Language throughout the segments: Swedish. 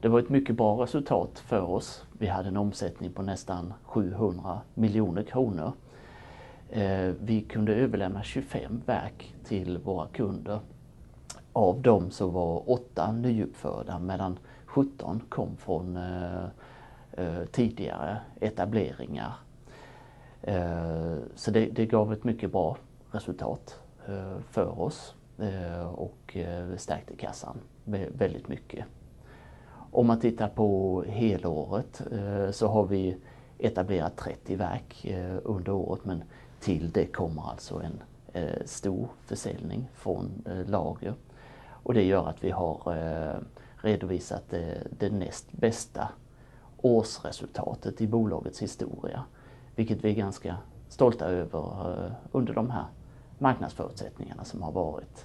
Det var ett mycket bra resultat för oss. Vi hade en omsättning på nästan 700 miljoner kronor. Vi kunde överlämna 25 verk till våra kunder. Av dem så var 8 nyuppförda medan 17 kom från tidigare etableringar. Så det gav ett mycket bra resultat för oss och stärkte kassan väldigt mycket. Om man tittar på helåret så har vi etablerat 30 verk under året, men till det kommer alltså en stor försäljning från lager. Och det gör att vi har redovisat det näst bästa årsresultatet i bolagets historia, vilket vi är ganska stolta över under de här marknadsförutsättningarna som har varit.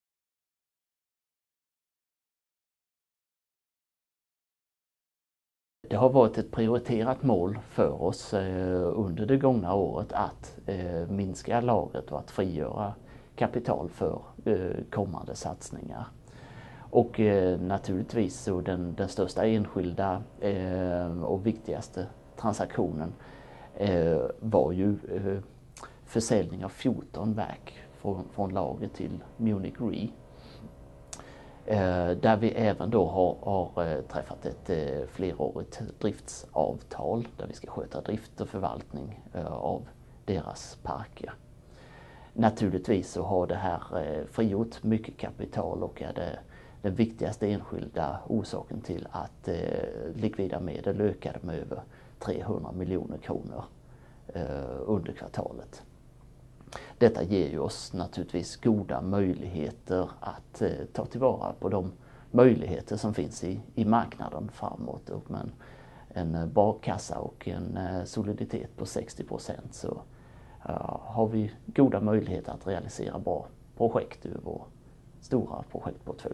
Det har varit ett prioriterat mål för oss under det gångna året att minska lagret och att frigöra kapital för kommande satsningar. Och naturligtvis så den största enskilda och viktigaste transaktionen var ju försäljning av 14 verk från lager till Munich Re. Där vi även då har träffat ett flerårigt driftsavtal där vi ska sköta drift och förvaltning av deras parker. Naturligtvis så har det här frigjort mycket kapital och är det den viktigaste enskilda orsaken till att likvida medel ökade med över 300 miljoner kronor under kvartalet. Detta ger ju oss naturligtvis goda möjligheter att ta tillvara på de möjligheter som finns i marknaden framåt. Och med en bra kassa och en soliditet på 60% så har vi goda möjligheter att realisera bra projekt ur vår stora projektportfölj.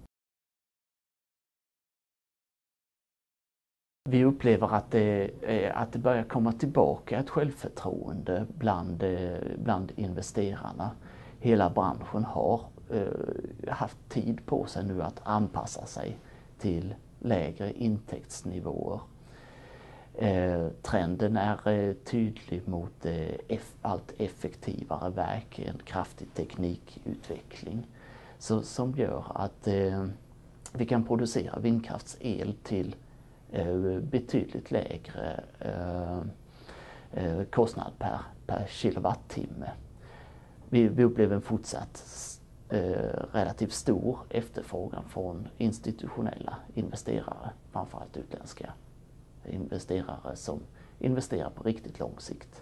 Vi upplever att det börjar komma tillbaka ett självförtroende bland investerarna. Hela branschen har haft tid på sig nu att anpassa sig till lägre intäktsnivåer. Trenden är tydlig mot allt effektivare verk, en kraftig teknikutveckling som gör att vi kan producera vindkraftsel till betydligt lägre kostnad per kilowattimme. Vi upplever en fortsatt relativt stor efterfrågan från institutionella investerare, framförallt utländska investerare som investerar på riktigt lång sikt.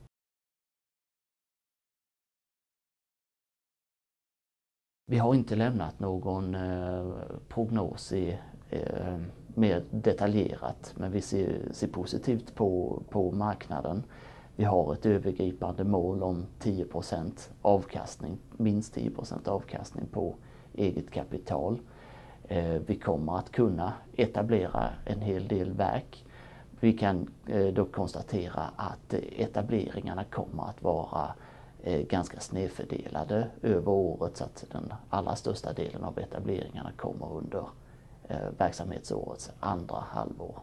Vi har inte lämnat någon prognos mer detaljerat, men vi ser positivt på marknaden. Vi har ett övergripande mål om 10% avkastning, minst 10% avkastning på eget kapital. Vi kommer att kunna etablera en hel del verk. Vi kan dock konstatera att etableringarna kommer att vara ganska snedfördelade över året, så att den allra största delen av etableringarna kommer under verksamhetsårets andra halvår.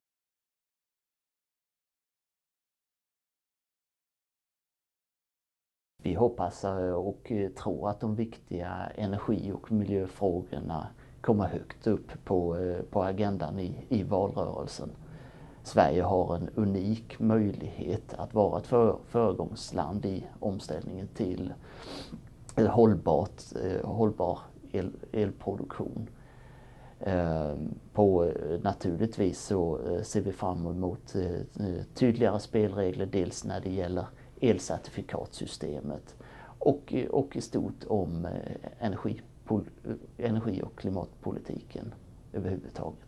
Vi hoppas och tror att de viktiga energi- och miljöfrågorna kommer högt upp på agendan i valrörelsen. Sverige har en unik möjlighet att vara ett föregångsland i omställningen till hållbar elproduktion. Naturligtvis så ser vi fram emot tydligare spelregler, dels när det gäller elcertifikatsystemet och i stort om energi- och klimatpolitiken överhuvudtaget.